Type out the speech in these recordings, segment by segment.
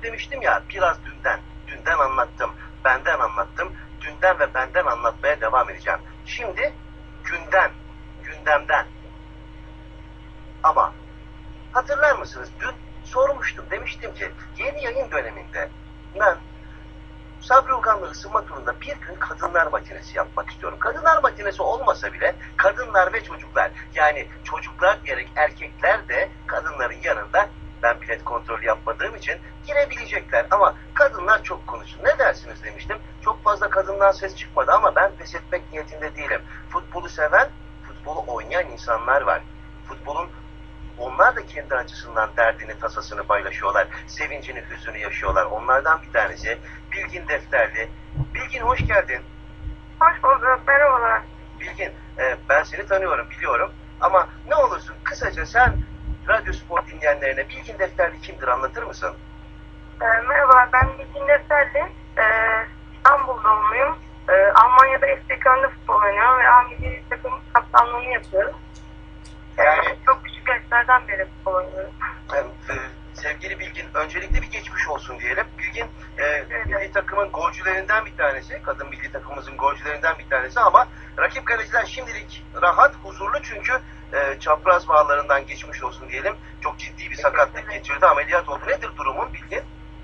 demiştim ya, biraz dünden anlattım, benden anlattım, dünden ve benden anlatmaya devam edeceğim. Şimdi gündemden. Ama hatırlar mısınız? Dün sormuştum, demiştim ki yeni yayın döneminde ben Sabri Ugan'la ısınma turunda bir gün kadınlar matinesi yapmak istiyorum. Kadınlar matinesi olmasa bile kadınlar ve çocuklar, yani çocuklar gerek erkekler de kadınların yanında, ben bilet kontrolü yapmadığım için, girebilecekler. Ama kadınlar çok konuşsun. Ne dersiniz demiştim. Çok fazla kadından ses çıkmadı ama ben pes etmek niyetinde değilim. Futbolu seven, futbolu oynayan insanlar var. Futbolun, onlar da kendi açısından derdini, tasasını paylaşıyorlar. Sevincini, hüznünü yaşıyorlar. Onlardan bir tanesi Bilgin Defterli. Bilgin, hoş geldin. Hoş bulduk, merhabalar. Bilgin, ben seni tanıyorum, biliyorum. Ama ne olursun kısaca sen Radyo Spor dinleyenlerine Bilgin Defterli kimdir, anlatır mısın? Merhaba, ben Bilgin Defterli. İstanbul doğumluyum. Almanya'da FC Köln'de futbol oynuyorum ve A milli takım kaptanlığını yapıyorum. Yani çok küçük yaşlardan beri futbol oynuyorum. Sevgili Bilgin, öncelikle bir geçmiş olsun diyelim. Bilgin, milli takımın golcülerinden bir tanesi, kadın milli takımımızın golcülerinden bir tanesi ama rakip kaleciler şimdilik rahat, huzurlu çünkü çapraz bağlarından geçmiş olsun diyelim. Çok ciddi bir sakatlık geçirdi, ameliyat oldu. Nedir durumun Bilgin?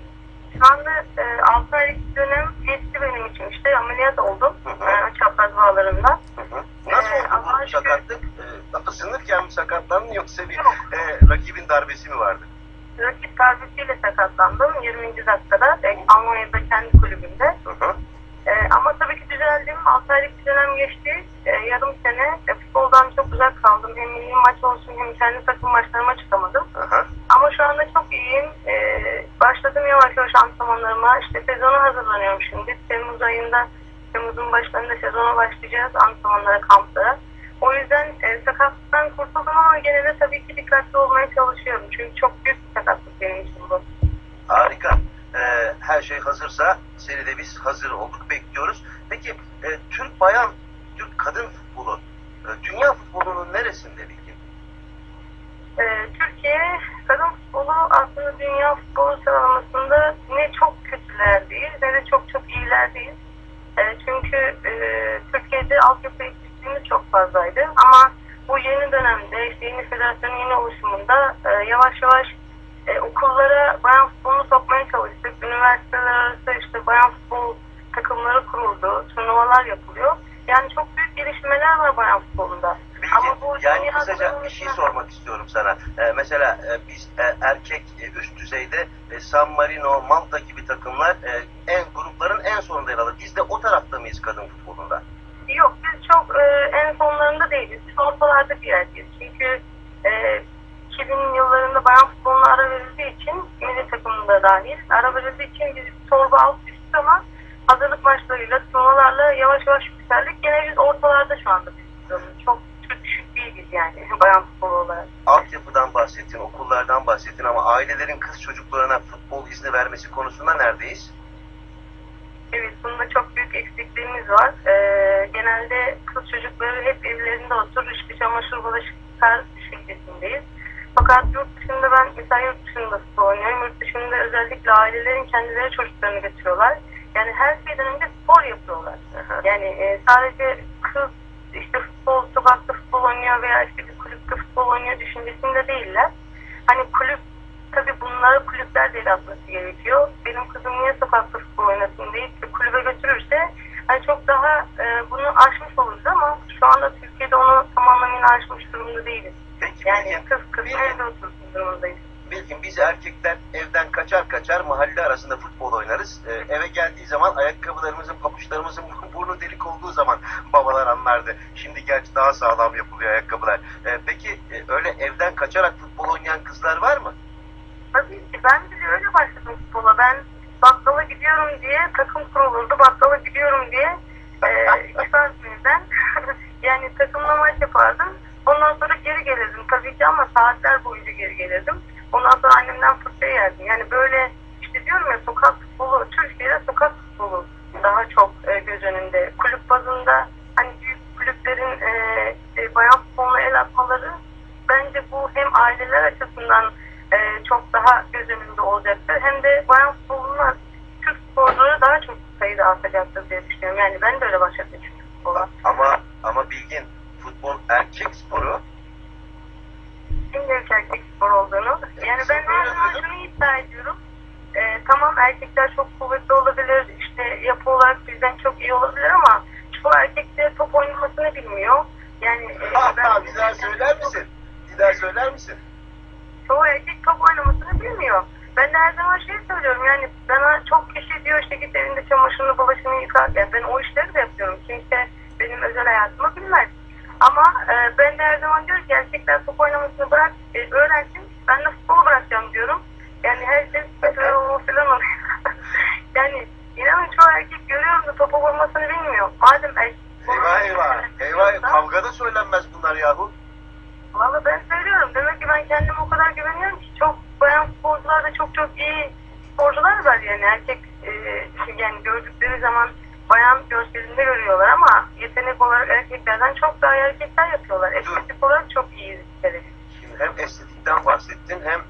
Şu anda 6 aylık dönem geçti benim için. İşte ameliyat oldum çapraz bağlarımdan. Nasıl oldu bu sakatlık? Isınırken mi sakatlandın yoksa bir rakibin darbesi mi vardı? Rakip darbesiyle sakatlandım 20. dakikada Almanya'da kendi kulübümde. Ama tabii ki düzeldim. 6 aylık bir dönem geçti. Yarım sene futboldan çok uzak kaldım. Hem milli maç olsun hem kendi takım maçlarıma çıkamadım. Ama şu anda çok iyiyim. Başladım yavaş yavaş antrenmanlarıma. İşte sezona hazırlanıyorum şimdi. Temmuz'un başlarında sezona başlayacağız antrenmanlara, kamplara. O yüzden sakatlıktan kurtuldum ama gene de tabii ki dikkatli olmaya çalışıyorum. Çünkü çok büyük bir sakatlık benim için bu. Harika. Her şey hazırsa seni de biz hazır olduk, bekliyoruz. Peki Türk kadın futbolu, dünya futbolunun neresinde Bilgin? Türkiye kadın futbolu aslında dünya futbolu sıralamasında ne çok kötülerdeyiz ne de çok çok iyilerdeyiz. Çünkü Türkiye'de altyapı eksikliğimiz çok fazlaydı ama bu yeni dönemde işte yeni federasyonun yeni oluşumunda yavaş yavaş okullara bayan futbolunu sokmaya çalıştık. Üniversiteler arası işte bayan futbol takımları kuruldu, turnuvalar yapılıyor. Yani çok büyük gelişmeler var bayan futbolunda. Bilgin, ama bu yani kısaca bir şey sormak istiyorum sana. Mesela biz erkek üst düzeyde San Marino, Malta gibi takımlar grupların en sonunda yer alır. Biz de o tarafta mıyız kadın futbolunda? Yok, biz çok en sonlarında değiliz. Biz ortalarda bir yerdeyiz. Çünkü 2000 yıllarında bayan futboluna ara verildiği için, milli takımında dahil, ara verildiği için biz torba alt düştük ama hazırlık maçlarıyla, turnuvalarla yavaş yavaş yükseldik. Gene biz ortalarda şu anda. Çok düşük değiliz yani bayan futbolu olarak. Altyapıdan bahsettin, okullardan bahsettin ama ailelerin kız çocuklarına futbol izni vermesi konusunda neredeyiz? Evet, bunda çok büyük eksikliğimiz var. Genelde kız çocukları hep evlerinde oturur, işte çamaşır bulaşık yıkar şeklindeyiz. Fakat yurt dışında, ben mesela yurt dışında futbol oynuyorum. Yurt dışında özellikle ailelerin kendileri çocuklarını getiriyorlar. Yani her şeyden önce spor yapıyorlar. Yani sadece kız işte sokakta futbol oynuyor veya işte bir kulüpte futbol oynuyor düşüncesinde değiller. Hani kulüp, tabii bunlara kulüpler de el atması gerekiyor. Benim kızım niye sokakta futbol oynasın deyip de kulübe götürürse hani çok daha bunu aşmış oluruz ama şu anda Türkiye'de onu tam anlamıyla aşmış durumda değiliz. Peki, yani kız evde otursun durumundayız. Bilgin, biz erkekler evden kaçar mahalle arasında futbol oynarız. Eve geldiği zaman ayakkabılarımızın, pabuçlarımızın burnu delik olduğu zaman babalar anlardı. Şimdi gerçi daha sağlam yapılıyor ayakkabılar. Peki öyle evden kaçarak futbol oynayan kızlar var mı? Tabii ki, ben bile öyle başladım futbola. Ben bakkala gidiyorum diye takım kurulurdu. Bakkala gidiyorum diye iki saat birden yani takımla maç yapardım. Ondan sonra geri gelirdim tabii ki ama saatler boyunca geri gelirdim. Ondan sonra annemden fırça yerdim. Yani böyle işte diyorum ya, sokak futbolu, Türkiye'de sokak futbolu daha çok göz önünde. Kulüp bazında hani büyük kulüplerin bayan futboluna el atmaları, bence bu hem aileler açısından çok daha göz önünde olacaktır. hem de bayan futbolundan Türk sporcuları daha çok sayıda artacaktır diye düşünüyorum. Yani ben de öyle başladım çünkü futbola. Ama Bilgin, futbol erkek sporu. Şimdi erkek spor olduğunu. Yani ben her zaman şunu iddia ediyorum. Tamam erkekler çok kuvvetli olabilir, işte yapı olarak bizden çok iyi olabilir ama çoğu erkek de top oynamasını bilmiyor. Yani Bir daha söyler misin? Bir daha söyler misin? Çoğu erkek top oynamasını bilmiyor. Ben de her zaman şey söylüyorum, yani bana çok kişi diyor işte git evinde çamaşırını bulaşını yıkar. Yani ben o işleri de yapıyorum. Kimse benim özel hayatımı bilmez. Ama ben de her zaman diyorum ki erkekler top oynamasını bırak, öğrensin. Ben de futbolu bırakacağım diyorum. Yani herkes mesela o falan oluyor. Yani inanın çoğu erkek görüyorum da topu vurmasını bilmiyor. Madem erkek... Eyvah, kavgada söylenmez bunlar yahu. Valla ben söylüyorum. Demek ki ben kendime o kadar güveniyorum ki çok bayan futbolcular da çok iyi sporcular var yani. Erkek yani gördükleri zaman bayan gözlerinde görüyorlar ama yetenek olarak erkeklerden çok daha iyi hareketler yapıyorlar. Estetik olarak çok iyi izleri. Şimdi hem estetikten bahsettin hem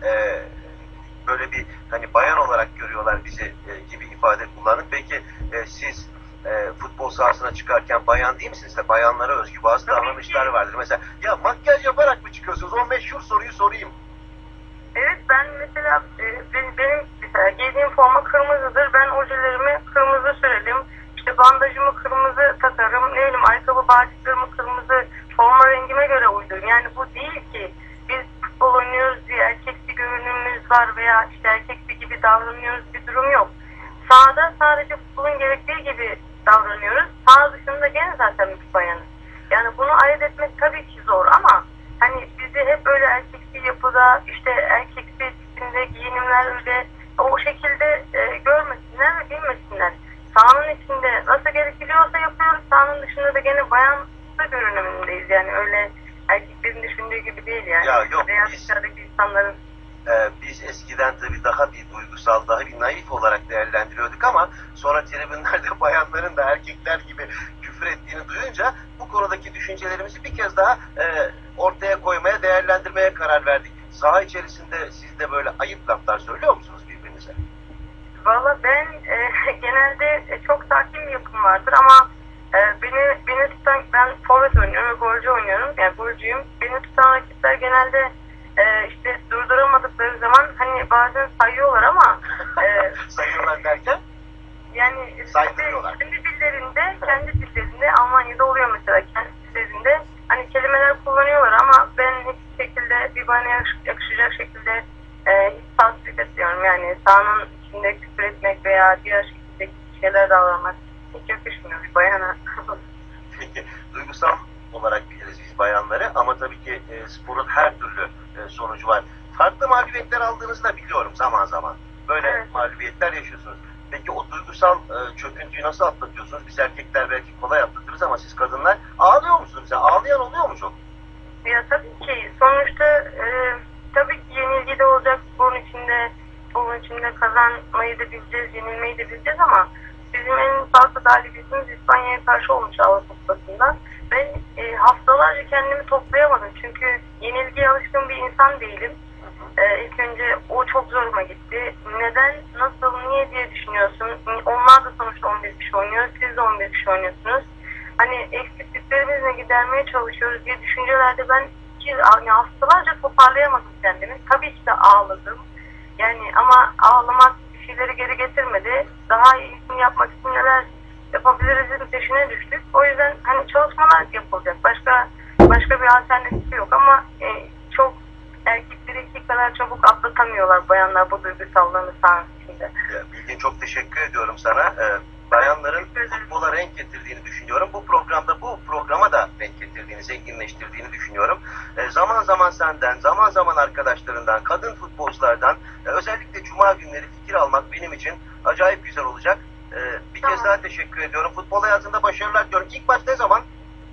böyle bir hani bayan olarak görüyorlar bizi gibi ifade kullanın. Peki siz futbol sahasına çıkarken bayan değil misiniz? Bayanlara özgü bazı davranışlar vardır. Mesela ya makyaj yaparak mı çıkıyorsunuz? O meşhur soruyu sorayım. Evet, ben mesela benim mesela giydiğim forma kırmızıdır. Ben ojelerimi kırmızı sürerim. İşte bandajımı kırmızı takarım. Ne bileyim ayakkabı bağcıklarımı kırmızı, forma rengime göre uydururum. Yani bu değil ki biz futbol oynuyoruz diye erkeksi görünümümüz var veya işte erkeksi gibi davranıyoruz, bir durum yok. Sahada sadece futbolun gerektiği gibi davranıyoruz. Saha dışında gene zaten bir bayanız. Yani bunu ayırt etmek tabii ki zor ama hani bizi hep böyle erkeksi yapıda, işte erkeksi tipinde giyinimlerle o şekilde görmesinler ve bilmesinler. Sahanın içinde nasıl gerekiyorsa yapıyoruz. Sahanın dışında da gene bayan görünümündeyiz. Yani öyle erkeklerin düşündüğü gibi değil yani. Ya yok, veya dışarıdaki insanların. Biz eskiden tabii daha bir duygusal, daha bir naif olarak değerlendiriyorduk ama sonra tribünlerde bayanların da erkekler gibi küfür ettiğini duyunca bu konudaki düşüncelerimizi bir kez daha ortaya koymaya, değerlendirmeye karar verdik. Saha içerisinde siz de böyle ayıp laflar söylüyor musunuz birbirinize? Valla ben genelde çok sakin bir yapım vardır ama beni tutan, ben forvet oynuyorum ve golcü oynuyorum. Yani golcüyüm. Beni tutan rakipler genelde işte durduramadıkları zaman hani bazen sayıyorlar ama sayıyorlar derken? Yani saydırıyorlar. Kendi dillerinde Almanya'da oluyor mesela, kendi dillerinde hani kelimeler kullanıyorlar ama ben hiçbir şekilde bir bana yakışacak şekilde hiç tasvip etmiyorum. Yani sahanın içinde küfür etmek veya diğer şekilde şeyler davranmak hiç yakışmıyor bir bayana. Peki, duygusal olarak biliriz biz bayanları ama tabii ki sporun her türlü sonucu var. Farklı mağlubiyetler aldığınızı da biliyorum zaman zaman. Böyle Evet. mağlubiyetler yaşıyorsunuz. Peki o duygusal çöküntüyü nasıl atlatıyorsunuz? Biz erkekler belki kolay atlatırız ama siz kadınlar ağlıyor musunuz? Mesela ağlayan oluyor mu çok? Ya tabii ki sonuçta tabii ki yenilgi de olacak sporun içinde kazanmayı da bileceğiz, yenilmeyi de bileceğiz ama bizim en fazla galibiyetimiz İspanya'ya karşı olmuş Avrupa Kupası'nda. Ben haftalarca kendimi toplayamadım çünkü yenilgiye alışkın bir insan değilim. İlk önce o çok zoruma gitti. Neden, nasıl, niye diye düşünüyorsun. Onlar da sonuçta 11 kişi oynuyor, siz de 11 kişi oynuyorsunuz. Hani eksikliklerimizle gidermeye çalışıyoruz diye düşüncelerde ben yani haftalarca toparlayamadım kendimi. Tabii ki de ağladım. Yani ama ağlamak bir şeyleri geri getirmedi. Daha iyisini yapmak için neler yapabilirizin peşine düştük. O yüzden hani çalışmalar yapılacak. Başka bir alternatifi yok ama çok erkeklerinki kadar çabuk atlatamıyorlar bayanlar bu duygusallarını sahanın içinde. Bilgin, çok teşekkür ediyorum sana. Bayanların futbola renk getirdiğini düşünüyorum. Bu programa da renk getirdiğini, zenginleştirdiğini düşünüyorum. Zaman zaman senden, zaman zaman arkadaşlarından, kadın futbolculardan özellikle cuma günleri fikir almak benim için acayip güzel olacak. Bir kez daha teşekkür ediyorum. Futbol hayatında başarılar diliyorum. İlk maç ne zaman?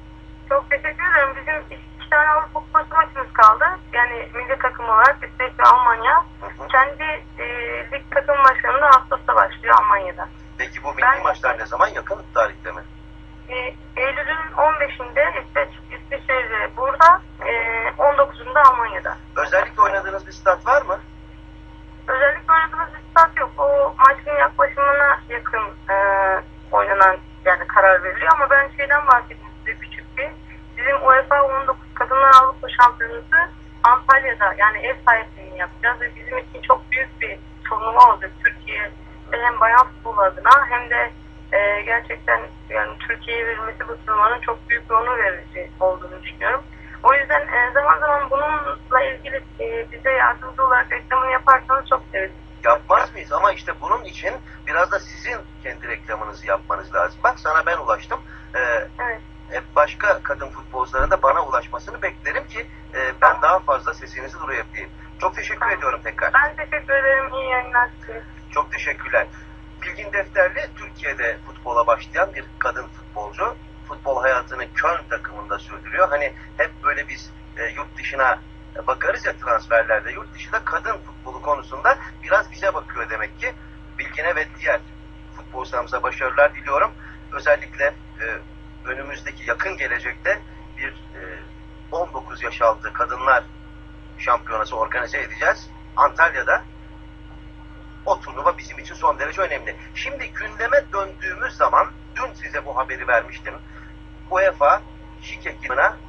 Çok teşekkür ederim. Bizim 2 tane Avrupa Kupası maçımız kaldı. Yani milli takım olarak İsveç ve Almanya. Kendi lig takım maçlarında Ağustos'ta başlıyor Almanya'da. Peki bu milli maçlar ne zaman? Yakın tarihte mi? Eylül'ün 15'inde İsviçre'de burada, 19'unda Almanya'da. Özellikle oynadığınız bir stat var mı? Özellikle oynadığımız bir stat oynanan yani karar veriliyor ama ben şeyden bahsedeyim size küçük bir. Bizim UEFA 19 Kadınlar Avrupa Şampiyonası Antalya'da yani ev sahipliğini yapacağız ve bizim için çok büyük bir turnuva olacak. Türkiye hem bayan futbolu adına hem de gerçekten yani Türkiye'ye verilmesi bu turnuvanın çok büyük bir onur verici olduğunu düşünüyorum. O yüzden zaman zaman bununla ilgili bize yardımcı olarak reklamını yaparsanız çok sevinirim. Yapmaz mıyız? Ama işte bunun için biraz da sizin kendi reklamınızı yapmanız lazım. Bak sana ben ulaştım. Evet. Başka kadın futbolcuların da bana ulaşmasını beklerim ki ben daha fazla sesinizi duyurabileyim. Çok teşekkür ediyorum tekrar. Ben teşekkür ederim. İyi yayınlar. Çok teşekkürler. Bilgin Defterli Türkiye'de futbola başlayan bir kadın futbolcu. Futbol hayatını Köln takımında sürdürüyor. Hani hep böyle biz yurt dışına bakarız ya transferlerde. Yurt dışında kadın futbolu konusunda biraz bize bakıyor demek ki. Bilgin'e ve diğer futbolcularımıza başarılar diliyorum. Özellikle önümüzdeki yakın gelecekte bir 19 yaş altı kadınlar şampiyonası organize edeceğiz. Antalya'da. O turnuva bizim için son derece önemli. Şimdi gündeme döndüğümüz zaman dün size bu haberi vermiştim. UEFA şike ekibine